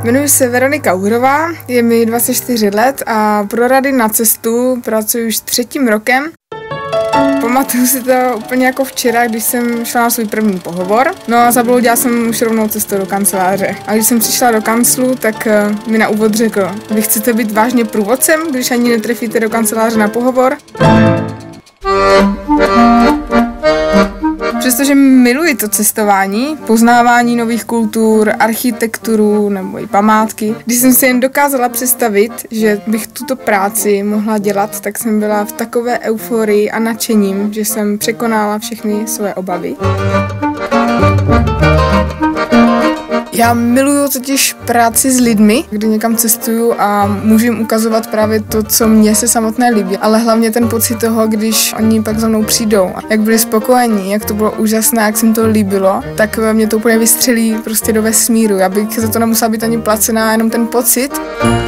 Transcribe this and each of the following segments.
Jmenuji se Veronika Uhrová, je mi 24 let a pro Rady na cestu pracuji už 3. rokem. Pamatuju si to úplně jako včera, když jsem šla na svůj první pohovor. No a zabloudila jsem už rovnou cestou do kanceláře. A když jsem přišla do kanclu, tak mi na úvod řekl: vy chcete být vážně průvodcem, když ani netrefíte do kanceláře na pohovor? Přestože miluji to cestování, poznávání nových kultur, architekturu nebo i památky, když jsem si jen dokázala představit, že bych tuto práci mohla dělat, tak jsem byla v takové euforii a nadšením, že jsem překonala všechny své obavy. Já miluju totiž práci s lidmi, kdy někam cestuju a můžu jim ukazovat právě to, co mně se samotné líbí, ale hlavně ten pocit toho, když oni pak za mnou přijdou, jak byli spokojení, jak to bylo úžasné, jak se jim to líbilo, tak mě to úplně vystřelí prostě do vesmíru. Já bych za to nemusela být ani placená, jenom ten pocit.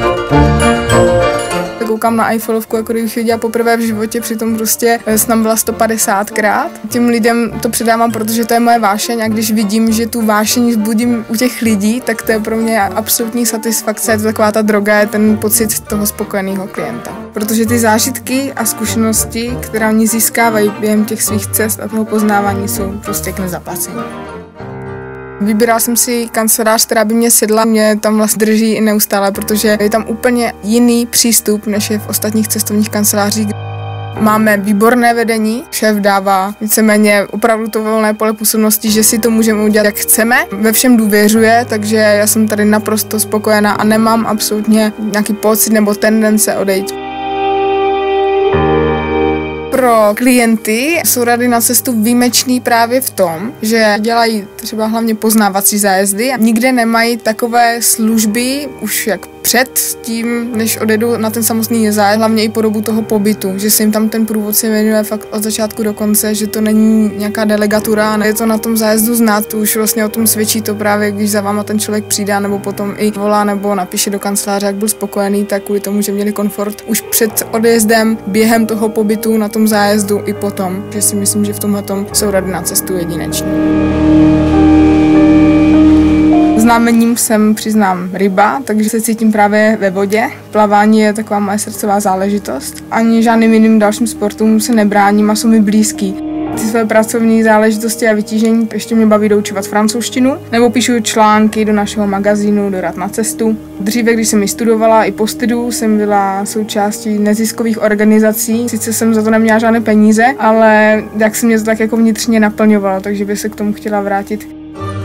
Koukám na Eiffelovku, jako kdybych ji viděla poprvé v životě, přitom prostě jsem byla 150krát. Těm lidem to předávám, protože to je moje vášeň a když vidím, že tu vášeň vzbudím u těch lidí, tak to je pro mě absolutní satisfakce, je to taková ta droga, je ten pocit toho spokojeného klienta. Protože ty zážitky a zkušenosti, které oni získávají během těch svých cest a toho poznávání, jsou prostě k nezaplacení. Vybírala jsem si kancelář, která by mě sedla, mě tam vlastně drží i neustále, protože je tam úplně jiný přístup, než je v ostatních cestovních kancelářích. Máme výborné vedení, šéf dává víceméně opravdu to volné pole působnosti, že si to můžeme udělat, jak chceme. Ve všem důvěřuje, takže já jsem tady naprosto spokojená a nemám absolutně nějaký pocit nebo tendence odejít. Pro klienty jsou Rady na cestu výjimečný právě v tom, že dělají třeba hlavně poznávací zájezdy a nikde nemají takové služby už jak před tím, než odjedu na ten samotný zájezd, hlavně i po dobu toho pobytu, že se jim tam ten průvodce jmenuje fakt od začátku do konce, že to není nějaká delegatura, je to na tom zájezdu znát, to už vlastně o tom svědčí to právě, když za váma ten člověk přijde, nebo potom i volá nebo napíše do kanceláře, jak byl spokojený, tak kvůli tomu, že měli komfort už před odjezdem, během toho pobytu na tom zájezdu i potom, že si myslím, že v tomhletom jsou Rady na cestu jedineční. Známením jsem, přiznám, ryba, takže se cítím právě ve vodě. Plavání je taková moje srdcová záležitost. Ani žádným jiným dalším sportům se nebráním a jsou mi blízký. Ty své pracovní záležitosti a vytížení ještě mě baví doučovat francouzštinu, nebo píšu články do našeho magazínu do Rad na cestu. Dříve, když jsem ji studovala i po studiu, jsem byla součástí neziskových organizací. Sice jsem za to neměla žádné peníze, ale jak se mě to tak jako vnitřně naplňovalo, takže bych se k tomu chtěla vrátit.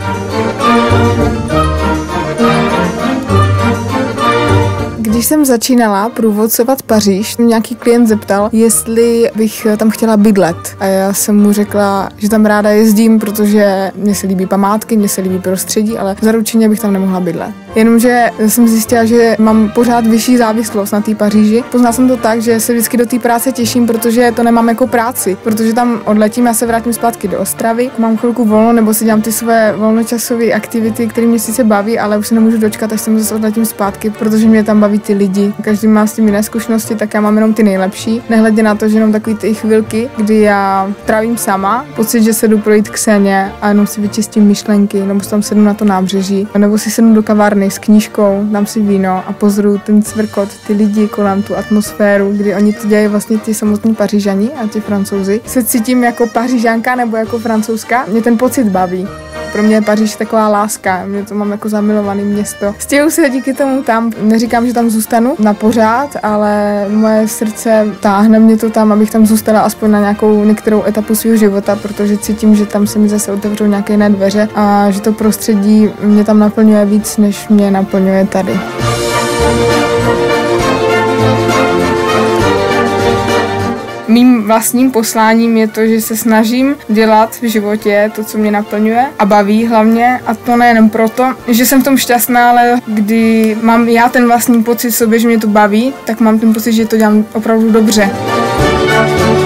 Když jsem začínala průvodcovat Paříž, nějaký klient zeptal, jestli bych tam chtěla bydlet. A já jsem mu řekla, že tam ráda jezdím, protože mně se líbí památky, mně se líbí prostředí, ale zaručeně bych tam nemohla bydlet. Jenomže jsem zjistila, že mám pořád vyšší závislost na té Paříži. Poznala jsem to tak, že se vždycky do té práce těším, protože to nemám jako práci, protože tam odletím, já se vrátím zpátky do Ostravy, mám chvilku volno nebo si dělám ty své volnočasové aktivity, které mě sice baví, ale už se nemůžu dočkat, až jsem zase odletím zpátky, protože mě tam baví ty lidi. Každý má s tím jiné zkušenosti, tak já mám jenom ty nejlepší. Nehledě na to, že jenom takový ty chvilky, kdy já trávím sama, pocit, že se jdu projít k Seně a jenom si vyčistím myšlenky, nebo si tam sednu na to nábřeží, nebo si sednu do kavárny s knížkou, dám si víno a pozoruju ten cvrkot, ty lidi kolem, tu atmosféru, kdy oni to dělají vlastně ti samotní Pařížani a ti Francouzi. Se cítím jako Pařížanka nebo jako Francouzka, mě ten pocit baví. Pro mě je Paříž taková láska, mě to mám jako zamilované město. Stěhuji se díky tomu tam, neříkám, že tam zůstanu na pořád, ale moje srdce táhne mě to tam, abych tam zůstala aspoň na nějakou některou etapu svého života, protože cítím, že tam se mi zase otevřou nějaké jiné dveře a že to prostředí mě tam naplňuje víc, než mě naplňuje tady. Mým vlastním posláním je to, že se snažím dělat v životě to, co mě naplňuje a baví hlavně. A to nejenom proto, že jsem v tom šťastná, ale kdy mám já ten vlastní pocit v sobě, že mě to baví, tak mám ten pocit, že to dělám opravdu dobře.